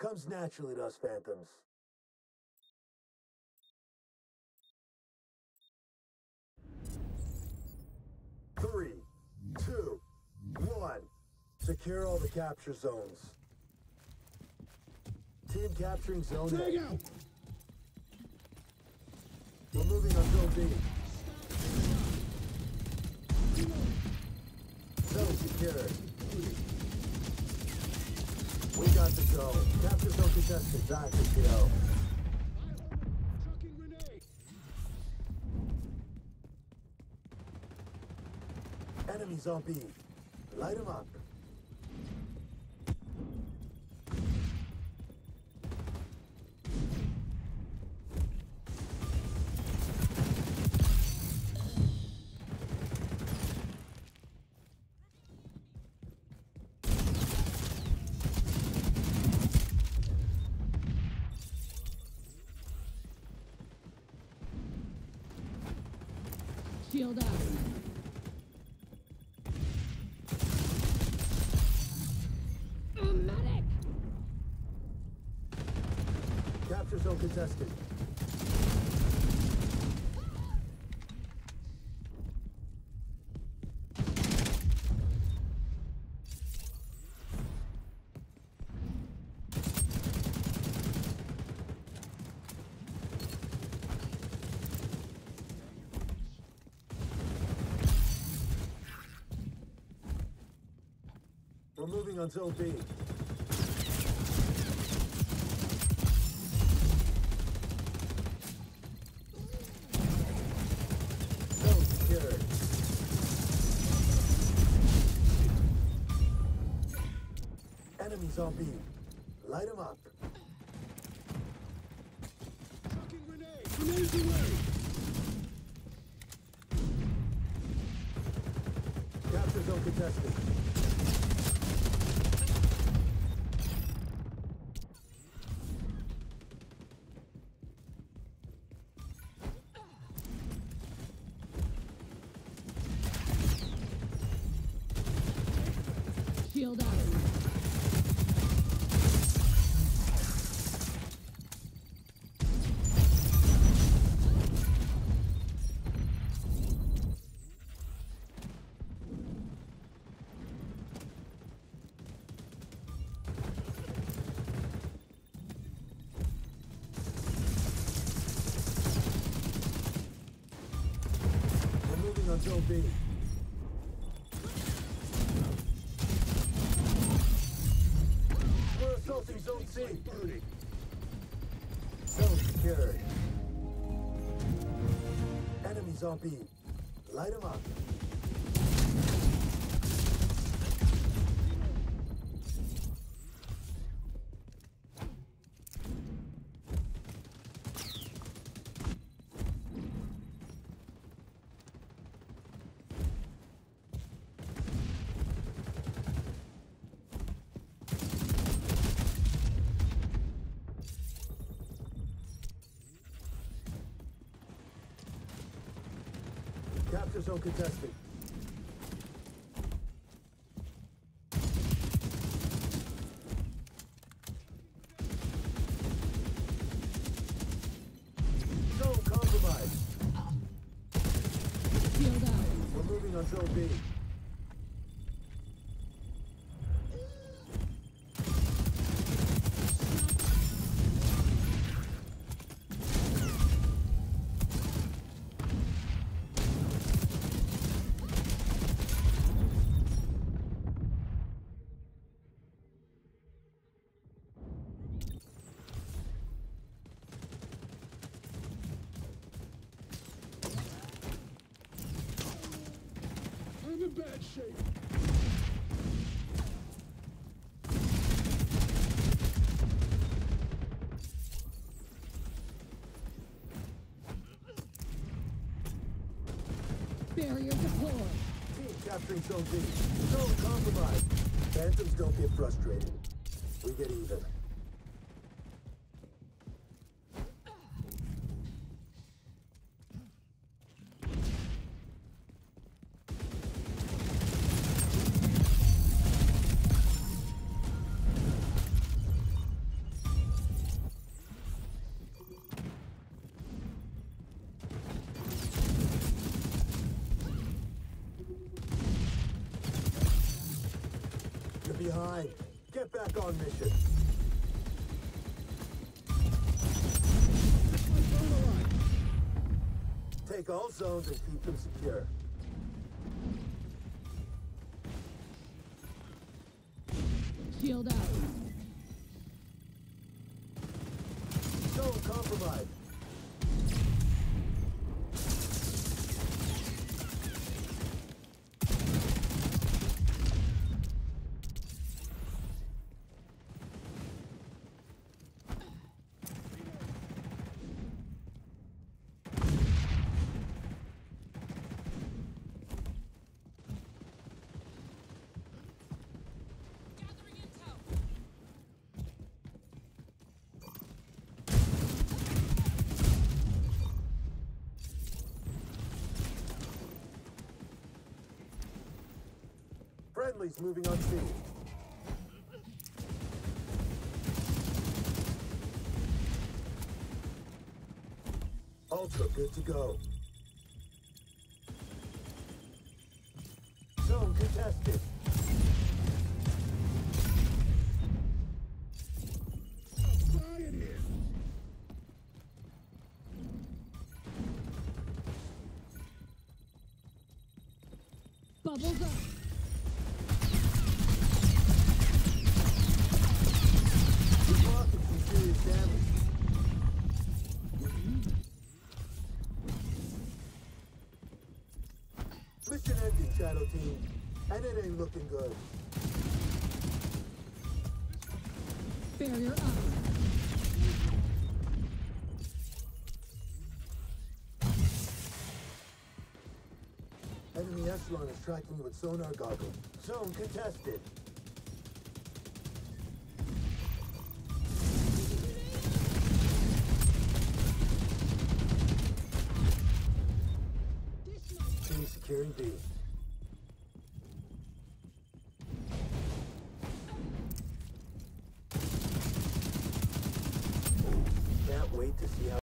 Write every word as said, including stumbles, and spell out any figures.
Comes naturally to us Phantoms. Three, two, one. Secure all the capture zones. Team capturing zone A. Tag out! We're moving on zone B. Zone secured. We got the zone. Capture zone contested. Back to kill. Chucking grenade! Enemies on B. Light them up. Shield up. Oh, medic! Capture zone contested. We're moving on zone B. Zone secured. Enemies on B. Light them up. Chucking grenade! Grenades away! Capture zone contested. Shield up. We're moving on zone B. We're assaulting zone C. Zone secured. Enemies on B. Light them up. Capture zone contested. Zone compromised. Shield up. We're moving on zone B. I'm in bad shape. Barrier deployed. Team capturing zone B. Zone compromised. Phantoms don't get frustrated. We get even. behind. Get back on mission. Take all zones and keep them secure. Shield out. Zone compromised. Friendly's moving on scene. Ultra good to go. Zone contested. Flying here. Bubbles up. We're blocking some serious damage. Mission ended, Shadow Team. And it ain't looking good. Barrier up. Enemy Echelon is tracking you with sonar goggles. Zone contested. Team securing B. Can't wait to see how